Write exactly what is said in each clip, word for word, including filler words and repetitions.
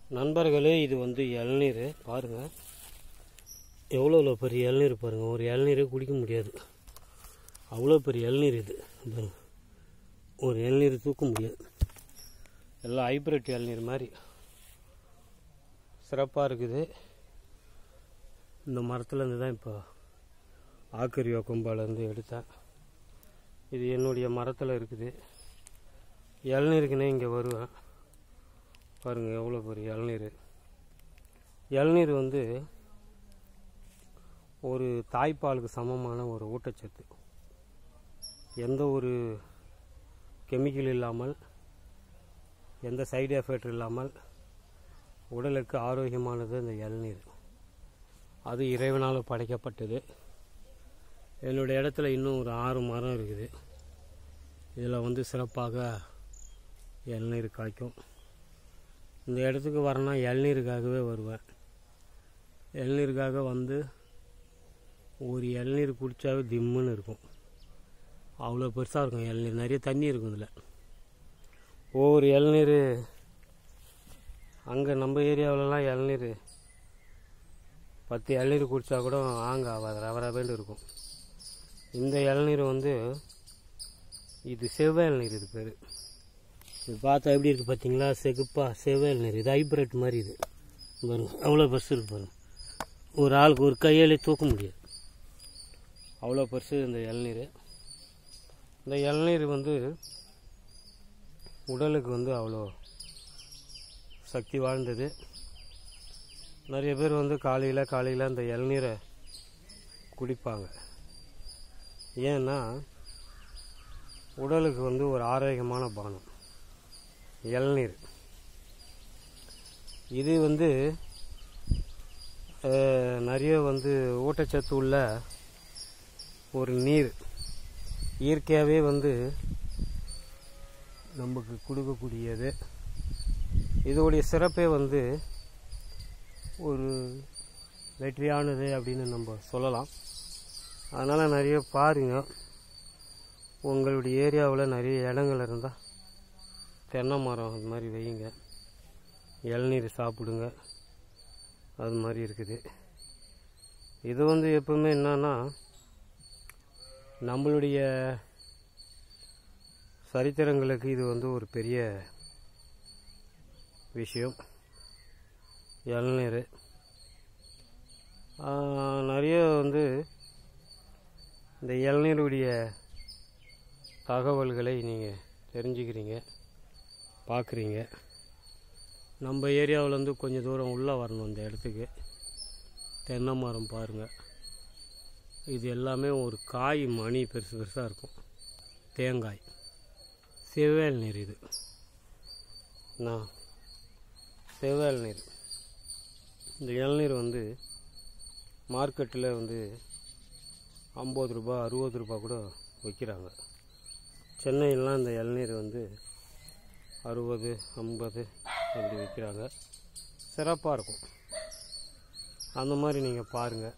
நண்பர்களே, இது வந்து இளநீர் பாருங்கள். எவ்வளோ எவ்வளோ பெரிய இளநீர் பாருங்கள். ஒரு இளநீரே குடிக்க முடியாது, அவ்வளோ பெரிய இளநீர் இது. ஒரு இளநீர் தூக்க முடியாது. எல்லாம் ஹைப்ரிட் இளநீர் மாதிரி சிறப்பாக இருக்குது. இந்த மரத்துலேருந்து தான் இப்போ ஆக்கரியா கொம்பாலேருந்து எடுத்தேன். இது என்னுடைய மரத்தில் இருக்குது. இளநீருக்குன்னே இங்கே வருவேன். பாருங்கள் எவ்வளோ பெரிய இளநீர். இளநீர் வந்து ஒரு தாய்ப்பாலுக்கு சமமான ஒரு ஊட்டச்சத்து. எந்த ஒரு கெமிக்கல் இல்லாமல், எந்த சைடு எஃபெக்ட் இல்லாமல் உடலுக்கு ஆரோக்கியமானது இந்த இளநீர். அது இறைவனால் படைக்கப்பட்டது. என்னுடைய இடத்துல இன்னும் ஒரு ஆறு மரம் இருக்குது. இதில் வந்து சிறப்பாக இளநீர் காய்க்கும். இந்த இடத்துக்கு வரேன்னா இளநீருக்காகவே வருவேன். இளநீருக்காக வந்து ஒரு இளநீர் குடித்தாவே திம்முன்னு இருக்கும். அவ்வளோ பெருசாக இருக்கும் இளநீர். நிறைய தண்ணி இருக்கும் இதில். ஒவ்வொரு இளநீர் அங்கே நம்ம ஏரியாவிலலாம் இளநீர் பத்து இளநீர் குடித்தா கூட ஆங்க ஆகாது, ரவ ரவேண்டு இருக்கும். இந்த இளநீர் வந்து இது செவ்வாய் இளநீர். இது பேர். இது பார்த்தா எப்படி இருக்குது பார்த்தீங்களா? செகுப்பா செவ்வாய் இளநீர். இது ஹைப்ரிட் மாதிரி. இது பாருங்க அவ்வளோ பெருசு இருக்கு பாருங்க. ஒரு ஆளுக்கு ஒரு கையாலே தூக்க முடியாது, அவ்வளோ பெருசு இந்த இளநீர். இந்த இளநீர் வந்து உடலுக்கு வந்து அவ்வளோ சக்தி வாழ்ந்தது. நிறைய பேர் வந்து காலையில் காலையில் இந்த இளநீரை குடிப்பாங்க. ஏன்னா உடலுக்கு வந்து ஒரு ஆரோக்கியமான பானம் இளநீர். இது வந்து நிறைய வந்து ஊட்டச்சத்து உள்ள ஒரு நீர். இயற்கையாகவே வந்து நமக்கு கொடுக்கக்கூடியது. இதோடைய சிறப்பே வந்து ஒரு வெற்றியானது அப்படின்னு நம்ம சொல்லலாம். அதனால் நிறைய பாருங்க. உங்களுடைய ஏரியாவில் நிறைய இடங்கள் இருந்தால் தென்னை மரம் அது மாதிரி வையுங்க, இளநீர் சாப்பிடுங்க. அது மாதிரி இருக்குது. இது வந்து எப்பவுமே என்னன்னா, நம்மளுடைய சரித்திரங்களுக்கு இது வந்து ஒரு பெரிய விஷயம். இளநீர் நிறைய வந்து இந்த இளநீருடைய தகவல்களை நீங்கள் தெரிஞ்சுக்கிறீங்க, பார்க்குறீங்க. நம்ம ஏரியாவிலேருந்து கொஞ்சம் தூரம் உள்ளே வரணும் இந்த இடத்துக்கு. தென்னை மரம் பாருங்கள். இது எல்லாமே ஒரு காய் மணி பெருசு பெருசாக இருக்கும். தேங்காய் செவ்வாய் நீர். இது நான் செவ்வாய் நீர். இந்த இளநீர் வந்து மார்க்கெட்டில் வந்து ஐம்பது ரூபா அறுபது ரூபா கூட விற்கிறாங்க. சென்னையிலாம் இந்த இளநீர் வந்து அறுபது ஐம்பது அப்படி விற்கிறாங்க. சிறப்பாக இருக்கும். அந்த மாதிரி நீங்கள் பாருங்கள்.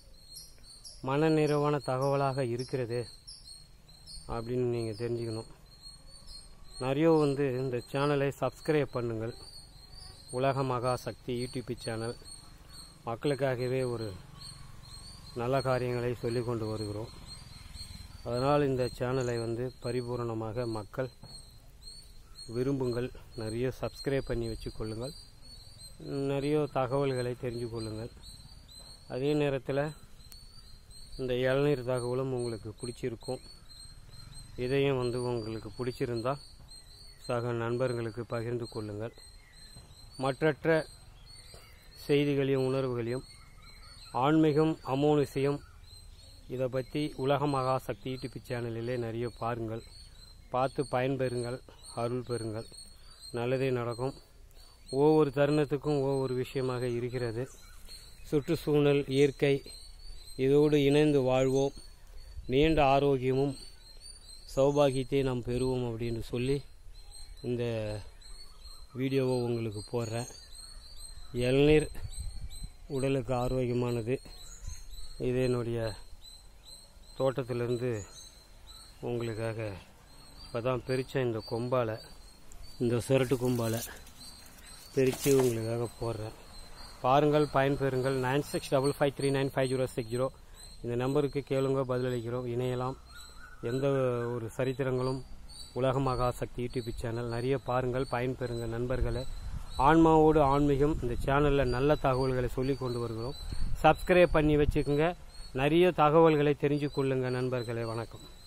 மன நிறைவான தகவலாக இருக்கிறது அப்படின்னு நீங்கள் தெரிஞ்சுக்கணும். நிறைய வந்து இந்த சேனலை சப்ஸ்கிரைப் பண்ணுங்கள். உலக மகா சக்தி யூடியூப் சேனல். மக்களுக்காகவே ஒரு நல்ல காரியங்களை சொல்லி கொண்டு வருகிறோம். அதனால் இந்த சேனலை வந்து பரிபூர்ணமாக மக்கள் விரும்புங்கள். நிறைய சப்ஸ்கிரைப் பண்ணி வச்சு கொள்ளுங்கள். நிறைய தகவல்களை தெரிஞ்சு கொள்ளுங்கள். அதே நேரத்தில் இந்த இளநீர் தகவலும் உங்களுக்கு பிடிச்சிருக்கும். இதையும் வந்து உங்களுக்கு பிடிச்சிருந்தால் சக நண்பர்களுக்கு பகிர்ந்து கொள்ளுங்கள். மற்றற்ற செய்திகளையும் உணர்வுகளையும் ஆன்மீகம் அமோனிசியம் இதை பற்றி உலக மகா சக்தி யூடியூப் சேனலிலே நிறைய பாருங்கள். பார்த்து பயன்பெறுங்கள், அருள் பெறுங்கள். நல்லதே நடக்கும். ஒவ்வொரு தருணத்துக்கும் ஒவ்வொரு விஷயமாக இருக்கிறது. சுற்றுச்சூழல், இயற்கை இதோடு இணைந்து வாழ்வோம். நீண்ட ஆரோக்கியமும் சௌபாகியத்தை நாம் பெறுவோம் அப்படின்னு சொல்லி இந்த வீடியோவை உங்களுக்கு போடுறேன். இளநீர் உடலுக்கு ஆரோக்கியமானது. இது என்னுடைய தோட்டத்திலிருந்து உங்களுக்காக இப்போ தான் பிரித்தேன். இந்த கொம்பால், இந்த சுரட்டு கொம்பால் பிரித்து உங்களுக்காக போடுறேன். பாருங்கள், பயன்பெறுங்கள். Nine six double five three nine five zero six zero இந்த நம்பருக்கு கேளுங்க, பதிலளிக்கிறோம். இணையலாம். எந்த ஒரு சரித்திரங்களும் உலக மகாசக்தி யூடியூப் சேனல் நிறைய பாருங்கள், பயன்பெறுங்க நண்பர்களே. ஆன்மாவோடு ஆன்மீகம் இந்த சேனலில் நல்ல தகவல்களை சொல்லி கொண்டு வருகிறோம். சப்ஸ்கிரைப் பண்ணி வச்சுக்கோங்க. நிறைய தகவல்களை தெரிஞ்சு கொள்ளுங்கள் நண்பர்களே. வணக்கம்.